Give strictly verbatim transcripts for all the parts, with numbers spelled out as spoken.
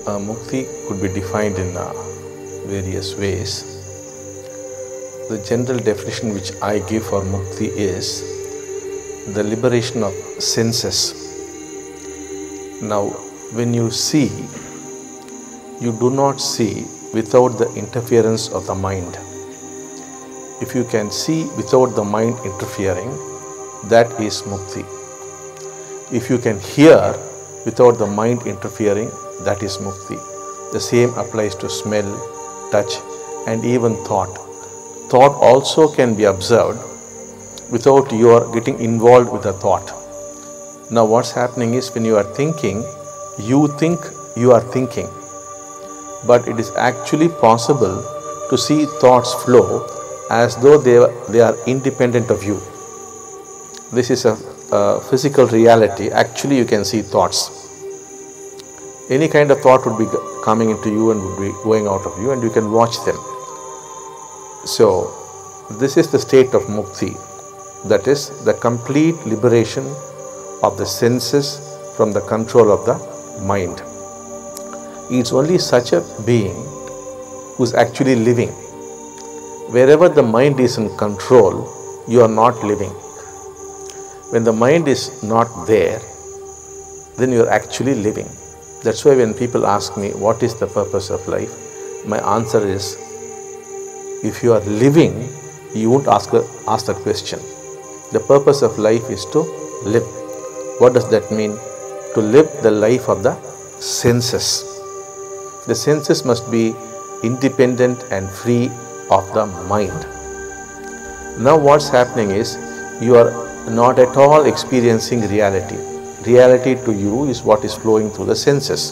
uh, mukti could be defined in uh, various ways. The general definition which I give for mukti is the liberation of senses. Now, when you see, you do not see without the interference of the mind. If you can see without the mind interfering, that is mukti. If you can hear without the mind interfering, that is mukti. The same applies to smell, touch, and even thought. Thought also can be observed without your getting involved with the thought. Now what's happening is, when you are thinking, you think you are thinking, but it is actually possible to see thoughts flow as though they are, they are independent of you. This is a, a physical reality. Actually you can see thoughts. Any kind of thought would be coming into you and would be going out of you, and you can watch them. So this is the state of mukti, that is the complete liberation of the senses from the control of the mind. It's only such a being who is actually living. Wherever the mind is in control, you are not living. When the mind is not there, then you are actually living. That's why when people ask me, what is the purpose of life? My answer is, if you are living, you won't ask, ask that question. The purpose of life is to live. What does that mean? To live the life of the senses. The senses must be independent and free of the mind. Now what's happening is, you are not at all experiencing reality. Reality to you is what is flowing through the senses.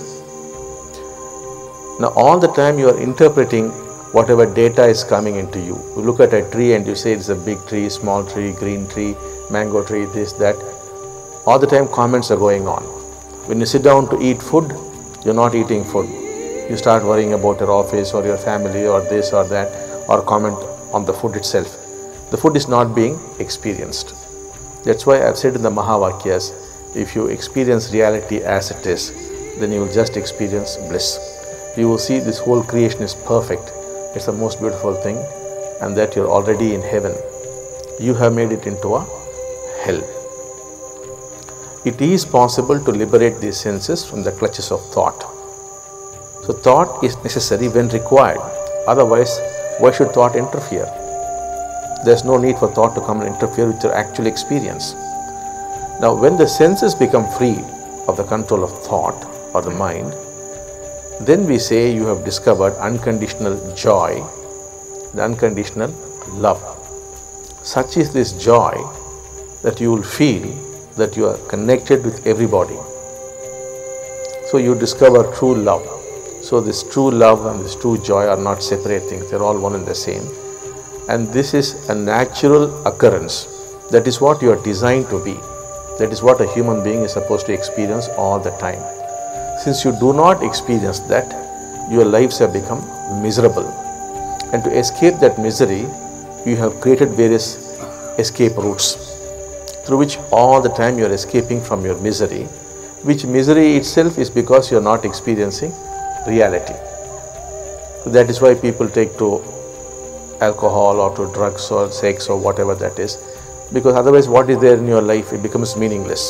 Now all the time you are interpreting whatever data is coming into you. You look at a tree and you say it's a big tree, small tree, green tree, mango tree, this, that. All the time comments are going on. When you sit down to eat food, you're not eating food. You start worrying about your office or your family or this or that, or comment on the food itself. The food is not being experienced. That's why I've said in the Mahavakyas, if you experience reality as it is, then you will just experience bliss. You will see this whole creation is perfect. It's the most beautiful thing, and that you're already in heaven. You have made it into a hell. It is possible to liberate these senses from the clutches of thought. So thought is necessary when required. Otherwise, why should thought interfere? There's no need for thought to come and interfere with your actual experience. Now, when the senses become free of the control of thought or the mind, then we say you have discovered unconditional joy, the unconditional love. Such is this joy that you will feel that you are connected with everybody. So you discover true love. So this true love and this true joy are not separate things, they're all one and the same. And this is a natural occurrence. That is what you are designed to be. That is what a human being is supposed to experience all the time. Since you do not experience that, your lives have become miserable. And to escape that misery, you have created various escape routes through which all the time you are escaping from your misery, which misery itself is because you are not experiencing reality. That is why people take to alcohol or to drugs or sex or whatever that is, because otherwise what is there in your life, it becomes meaningless.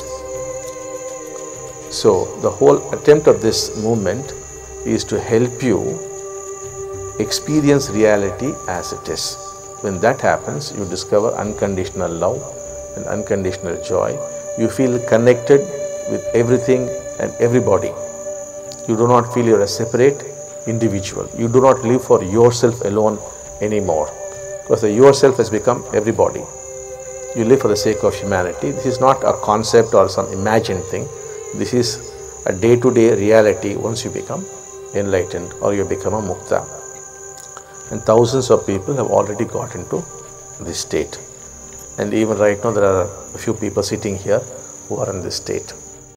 So the whole attempt of this movement is to help you experience reality as it is. When that happens, you discover unconditional love and unconditional joy. You feel connected with everything and everybody. You do not feel you are a separate individual. You do not live for yourself alone anymore, because the yourself has become everybody. You live for the sake of humanity. This is not a concept or some imagined thing. This is a day-to-day reality once you become enlightened or you become a mukta. And thousands of people have already got into this state. And even right now there are a few people sitting here who are in this state.